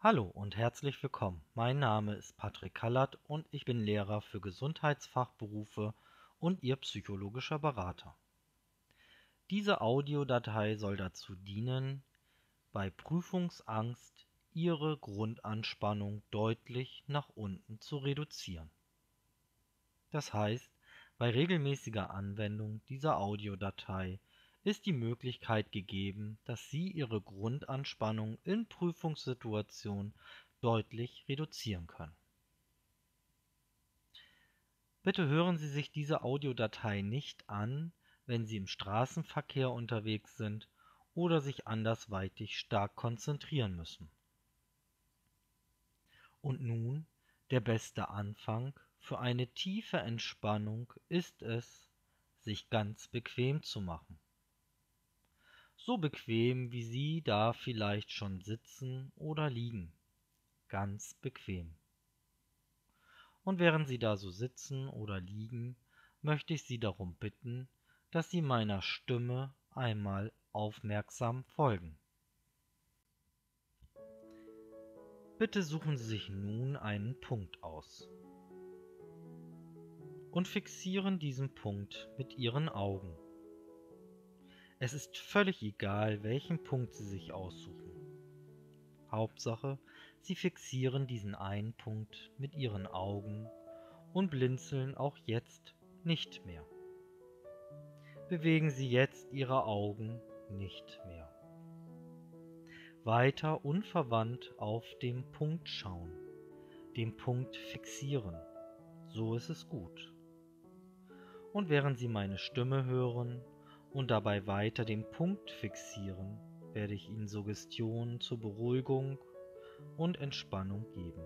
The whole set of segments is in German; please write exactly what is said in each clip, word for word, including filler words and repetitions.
Hallo und herzlich willkommen. Mein Name ist Patrick Kallert und ich bin Lehrer für Gesundheitsfachberufe und Ihr psychologischer Berater. Diese Audiodatei soll dazu dienen, bei Prüfungsangst Ihre Grundanspannung deutlich nach unten zu reduzieren. Das heißt, bei regelmäßiger Anwendung dieser Audiodatei ist die Möglichkeit gegeben, dass Sie Ihre Grundanspannung in Prüfungssituationen deutlich reduzieren können. Bitte hören Sie sich diese Audiodatei nicht an, wenn Sie im Straßenverkehr unterwegs sind oder sich andersweitig stark konzentrieren müssen. Und nun, der beste Anfang für eine tiefe Entspannung ist es, sich ganz bequem zu machen. So bequem, wie Sie da vielleicht schon sitzen oder liegen. Ganz bequem. Und während Sie da so sitzen oder liegen, möchte ich Sie darum bitten, dass Sie meiner Stimme einmal aufmerksam folgen. Bitte suchen Sie sich nun einen Punkt aus und fixieren diesen Punkt mit Ihren Augen. Es ist völlig egal, welchen Punkt Sie sich aussuchen. Hauptsache, Sie fixieren diesen einen Punkt mit Ihren Augen und blinzeln auch jetzt nicht mehr. Bewegen Sie jetzt Ihre Augen nicht mehr. Weiter unverwandt auf den Punkt schauen, den Punkt fixieren. So ist es gut. Und während Sie meine Stimme hören und dabei weiter den Punkt fixieren, werde ich Ihnen Suggestionen zur Beruhigung und Entspannung geben,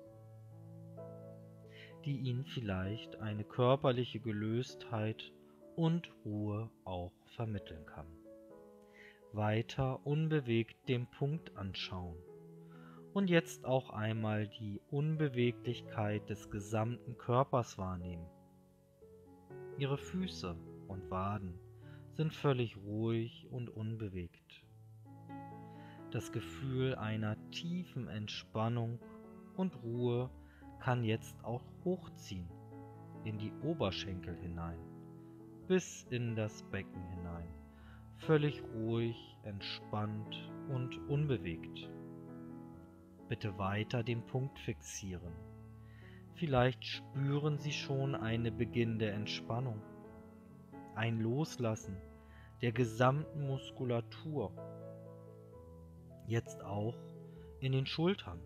die Ihnen vielleicht eine körperliche Gelöstheit und Ruhe auch vermitteln kann. Weiter unbewegt den Punkt anschauen und jetzt auch einmal die Unbeweglichkeit des gesamten Körpers wahrnehmen. Ihre Füße und Waden sind völlig ruhig und unbewegt. Das Gefühl einer tiefen Entspannung und Ruhe kann jetzt auch hochziehen in die Oberschenkel hinein, bis in das Becken hinein, völlig ruhig, entspannt und unbewegt. Bitte weiter den Punkt fixieren. Vielleicht spüren Sie schon eine beginnende Entspannung, ein Loslassen der gesamten Muskulatur, jetzt auch in den Schultern.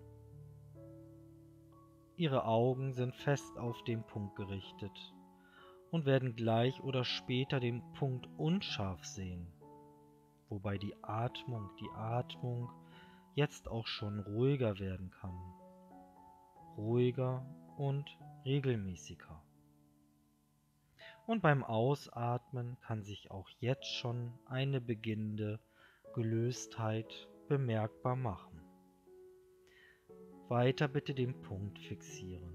Ihre Augen sind fest auf den Punkt gerichtet und werden gleich oder später den Punkt unscharf sehen, wobei die Atmung, die Atmung jetzt auch schon ruhiger werden kann. Ruhiger und regelmäßiger. Und beim Ausatmen kann sich auch jetzt schon eine beginnende Gelöstheit bemerkbar machen. Weiter bitte den Punkt fixieren.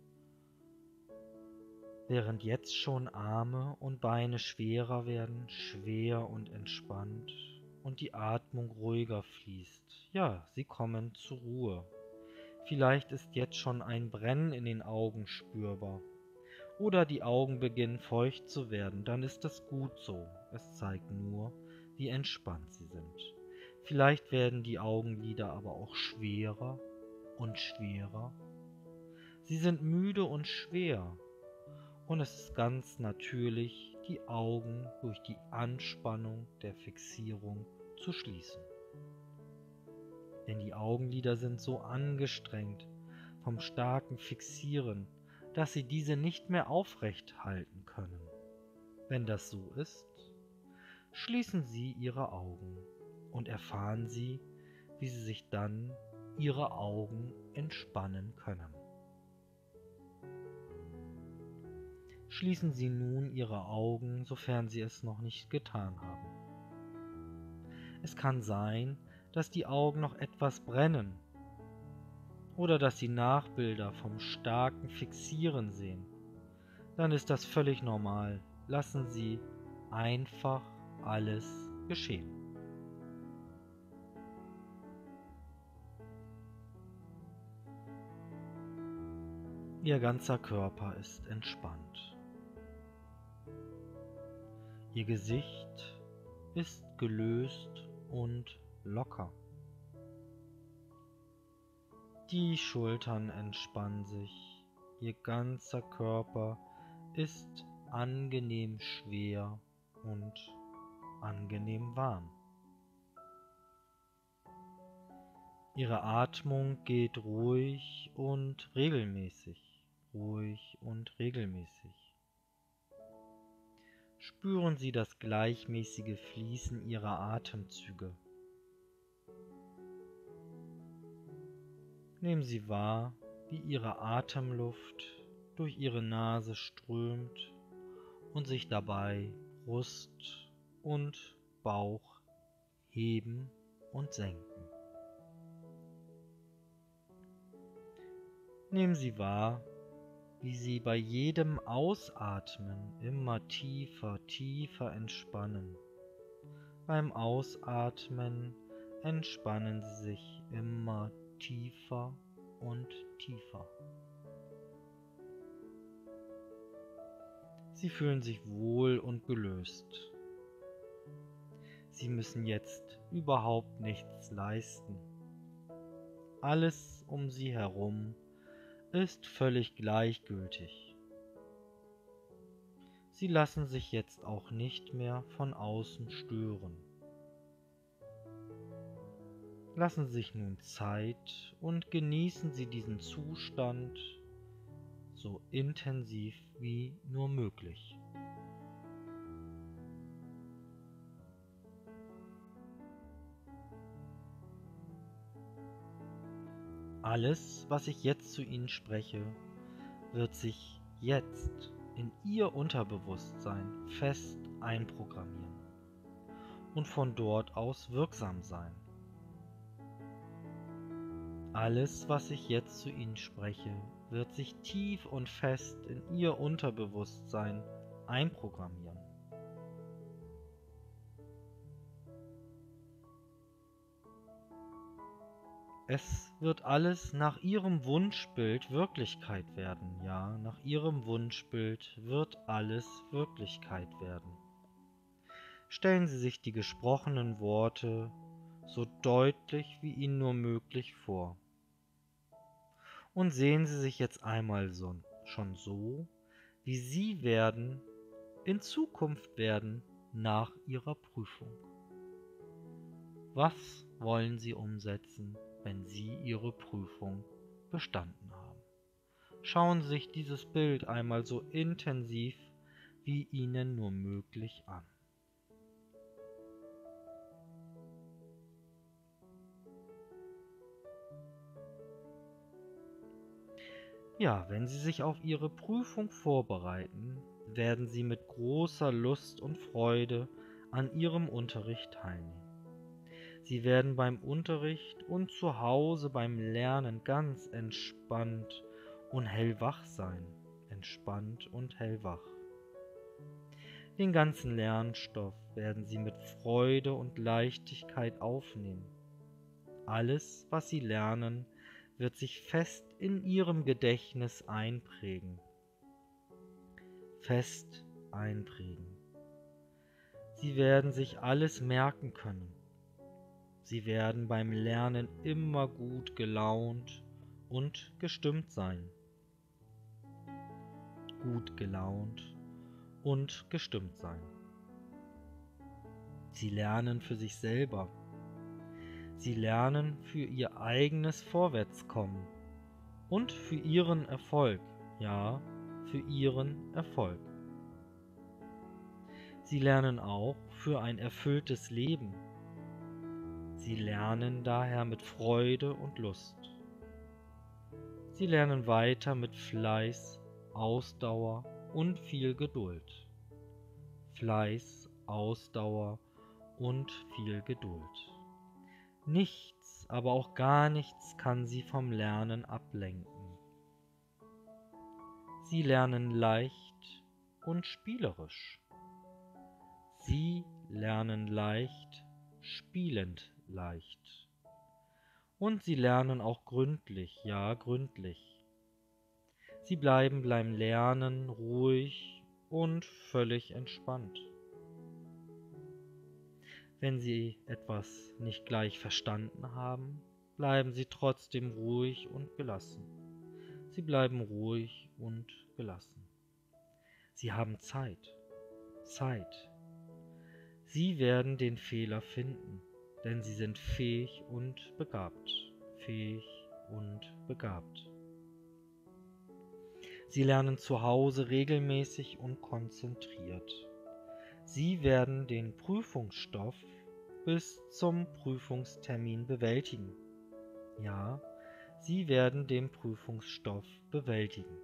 Während jetzt schon Arme und Beine schwerer werden, schwer und entspannt und die Atmung ruhiger fließt. Ja, sie kommen zur Ruhe. Vielleicht ist jetzt schon ein Brennen in den Augen spürbar. Oder die Augen beginnen feucht zu werden, dann ist das gut so. Es zeigt nur, wie entspannt sie sind. Vielleicht werden die Augenlider aber auch schwerer und schwerer. Sie sind müde und schwer. Und es ist ganz natürlich, die Augen durch die Anspannung der Fixierung zu schließen. Denn die Augenlider sind so angestrengt vom starken Fixieren, dass Sie diese nicht mehr aufrecht halten können. Wenn das so ist, schließen Sie Ihre Augen und erfahren Sie, wie Sie sich dann Ihre Augen entspannen können. Schließen Sie nun Ihre Augen, sofern Sie es noch nicht getan haben. Es kann sein, dass die Augen noch etwas brennen oder dass Sie Nachbilder vom starken Fixieren sehen. Dann ist das völlig normal. Lassen Sie einfach alles geschehen. Ihr ganzer Körper ist entspannt. Ihr Gesicht ist gelöst und locker. Die Schultern entspannen sich. Ihr ganzer Körper ist angenehm schwer und angenehm warm. Ihre Atmung geht ruhig und regelmäßig, ruhig und regelmäßig. Spüren Sie das gleichmäßige Fließen Ihrer Atemzüge. Nehmen Sie wahr, wie Ihre Atemluft durch Ihre Nase strömt und sich dabei Brust und Bauch heben und senken. Nehmen Sie wahr, wie Sie bei jedem Ausatmen immer tiefer, tiefer entspannen. Beim Ausatmen entspannen Sie sich immer tiefer und tiefer. Sie fühlen sich wohl und gelöst. Sie müssen jetzt überhaupt nichts leisten. Alles um Sie herum ist völlig gleichgültig. Sie lassen sich jetzt auch nicht mehr von außen stören. Lassen Sie sich nun Zeit und genießen Sie diesen Zustand so intensiv wie nur möglich. Alles, was ich jetzt zu Ihnen spreche, wird sich jetzt in Ihr Unterbewusstsein fest einprogrammieren und von dort aus wirksam sein. Alles, was ich jetzt zu Ihnen spreche, wird sich tief und fest in Ihr Unterbewusstsein einprogrammieren. Es wird alles nach Ihrem Wunschbild Wirklichkeit werden, ja, nach Ihrem Wunschbild wird alles Wirklichkeit werden. Stellen Sie sich die gesprochenen Worte so deutlich wie Ihnen nur möglich vor. Und sehen Sie sich jetzt einmal so, schon so, wie Sie werden, in Zukunft werden, nach Ihrer Prüfung. Was wollen Sie umsetzen, wenn Sie Ihre Prüfung bestanden haben? Schauen Sie sich dieses Bild einmal so intensiv wie Ihnen nur möglich an. Ja, wenn Sie sich auf Ihre Prüfung vorbereiten, werden Sie mit großer Lust und Freude an Ihrem Unterricht teilnehmen. Sie werden beim Unterricht und zu Hause beim Lernen ganz entspannt und hellwach sein. Entspannt und hellwach. Den ganzen Lernstoff werden Sie mit Freude und Leichtigkeit aufnehmen. Alles, was Sie lernen, wird sich fest in Ihrem Gedächtnis einprägen. Fest einprägen. Sie werden sich alles merken können. Sie werden beim Lernen immer gut gelaunt und gestimmt sein. Gut gelaunt und gestimmt sein. Sie lernen für sich selber. Sie lernen für ihr eigenes Vorwärtskommen und für ihren Erfolg, ja, für ihren Erfolg. Sie lernen auch für ein erfülltes Leben. Sie lernen daher mit Freude und Lust. Sie lernen weiter mit Fleiß, Ausdauer und viel Geduld. Fleiß, Ausdauer und viel Geduld. Nichts, aber auch gar nichts kann sie vom Lernen ablenken. Sie lernen leicht und spielerisch. Sie lernen leicht, spielend leicht. Und sie lernen auch gründlich, ja gründlich. Sie bleiben beim Lernen ruhig und völlig entspannt. Wenn Sie etwas nicht gleich verstanden haben, bleiben Sie trotzdem ruhig und gelassen. Sie bleiben ruhig und gelassen. Sie haben Zeit. Zeit. Sie werden den Fehler finden, denn Sie sind fähig und begabt. Fähig und begabt. Sie lernen zu Hause regelmäßig und konzentriert. Sie werden den Prüfungsstoff bis zum Prüfungstermin bewältigen. Ja, Sie werden den Prüfungsstoff bewältigen.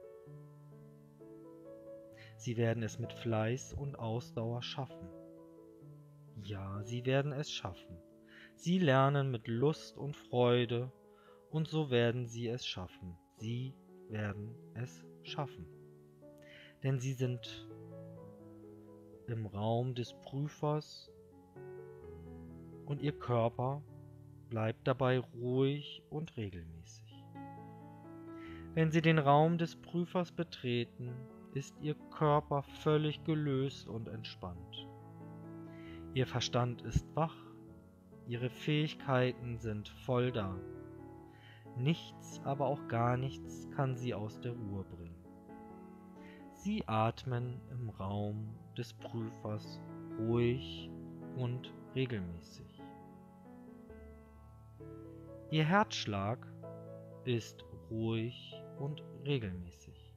Sie werden es mit Fleiß und Ausdauer schaffen. Ja, Sie werden es schaffen. Sie lernen mit Lust und Freude und so werden Sie es schaffen. Sie werden es schaffen. Denn Sie sind im Raum des Prüfers und Ihr Körper bleibt dabei ruhig und regelmäßig. Wenn Sie den Raum des Prüfers betreten, ist Ihr Körper völlig gelöst und entspannt. Ihr Verstand ist wach, Ihre Fähigkeiten sind voll da. Nichts, aber auch gar nichts kann Sie aus der Ruhe bringen. Sie atmen im Raum des Prüfers ruhig und regelmäßig. Ihr Herzschlag ist ruhig und regelmäßig.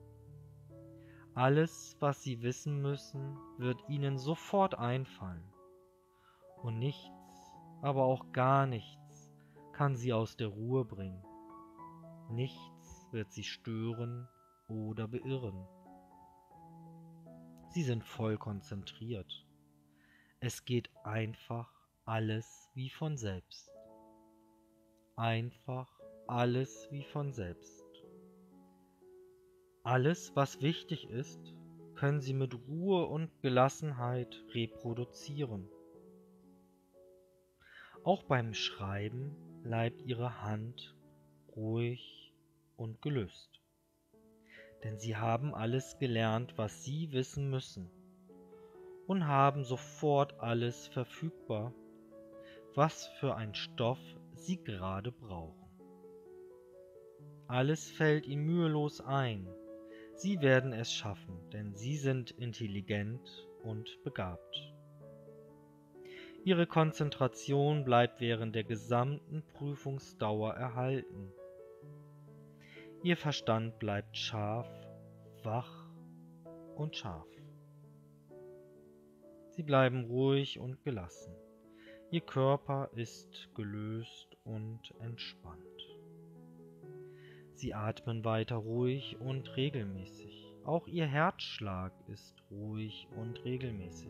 Alles, was Sie wissen müssen, wird Ihnen sofort einfallen. Und nichts, aber auch gar nichts kann Sie aus der Ruhe bringen. Nichts wird Sie stören oder beirren. Sie sind voll konzentriert. Es geht einfach alles wie von selbst. Einfach alles wie von selbst. Alles, was wichtig ist, können Sie mit Ruhe und Gelassenheit reproduzieren. Auch beim Schreiben bleibt Ihre Hand ruhig und gelöst. Denn Sie haben alles gelernt, was Sie wissen müssen und haben sofort alles verfügbar, was für ein Stoff Sie gerade brauchen. Alles fällt Ihnen mühelos ein. Sie werden es schaffen, denn Sie sind intelligent und begabt. Ihre Konzentration bleibt während der gesamten Prüfungsdauer erhalten. Ihr Verstand bleibt scharf, wach und scharf. Sie bleiben ruhig und gelassen. Ihr Körper ist gelöst und entspannt. Sie atmen weiter ruhig und regelmäßig. Auch Ihr Herzschlag ist ruhig und regelmäßig.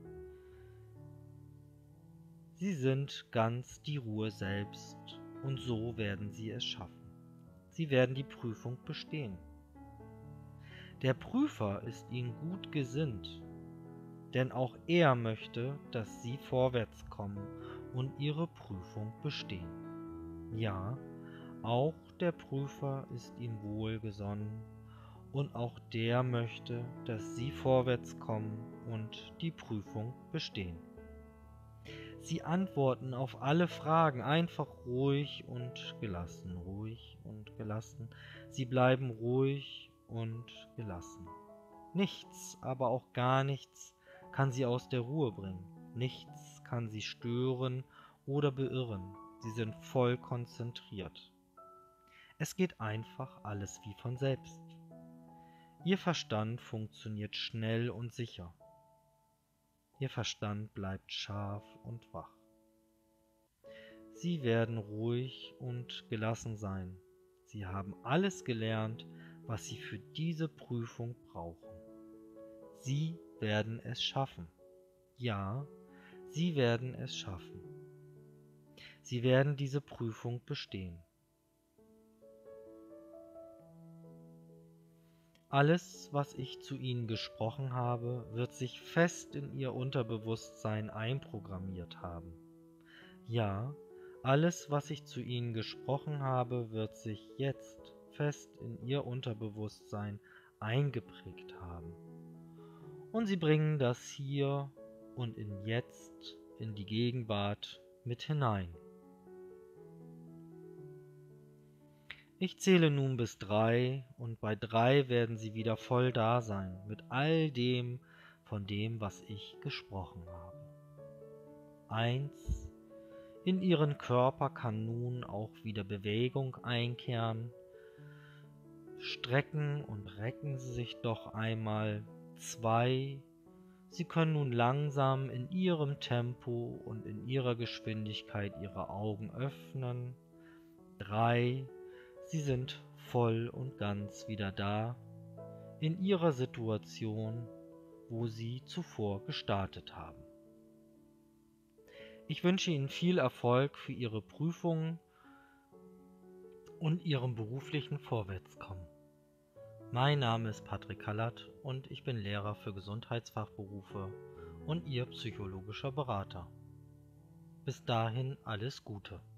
Sie sind ganz die Ruhe selbst und so werden Sie es schaffen. Sie werden die Prüfung bestehen. Der Prüfer ist Ihnen gut gesinnt, denn auch er möchte, dass Sie vorwärts kommen und Ihre Prüfung bestehen. Ja, auch der Prüfer ist Ihnen wohlgesonnen und auch der möchte, dass Sie vorwärts kommen und die Prüfung bestehen. Sie antworten auf alle Fragen einfach ruhig und gelassen, ruhig und gelassen. Sie bleiben ruhig und gelassen. Nichts, aber auch gar nichts kann Sie aus der Ruhe bringen. Nichts kann Sie stören oder beirren. Sie sind voll konzentriert. Es geht einfach alles wie von selbst. Ihr Verstand funktioniert schnell und sicher. Ihr Verstand bleibt scharf und wach. Sie werden ruhig und gelassen sein. Sie haben alles gelernt, was Sie für diese Prüfung brauchen. Sie werden es schaffen. Ja, Sie werden es schaffen. Sie werden diese Prüfung bestehen. Alles, was ich zu Ihnen gesprochen habe, wird sich fest in Ihr Unterbewusstsein einprogrammiert haben. Ja, alles, was ich zu Ihnen gesprochen habe, wird sich jetzt fest in ihr Unterbewusstsein eingeprägt haben. Und sie bringen das hier und in jetzt, in die Gegenwart mit hinein. Ich zähle nun bis drei und bei drei werden sie wieder voll da sein mit all dem, von dem, was ich gesprochen habe. Eins. In ihren Körper kann nun auch wieder Bewegung einkehren. Strecken und recken Sie sich doch einmal. Zwei. Sie können nun langsam in Ihrem Tempo und in Ihrer Geschwindigkeit Ihre Augen öffnen. Drei. Sie sind voll und ganz wieder da, in Ihrer Situation, wo Sie zuvor gestartet haben. Ich wünsche Ihnen viel Erfolg für Ihre Prüfungen und Ihrem beruflichen Vorwärtskommen. Mein Name ist Patrick Kallert und ich bin Lehrer für Gesundheitsfachberufe und Ihr psychologischer Berater. Bis dahin alles Gute.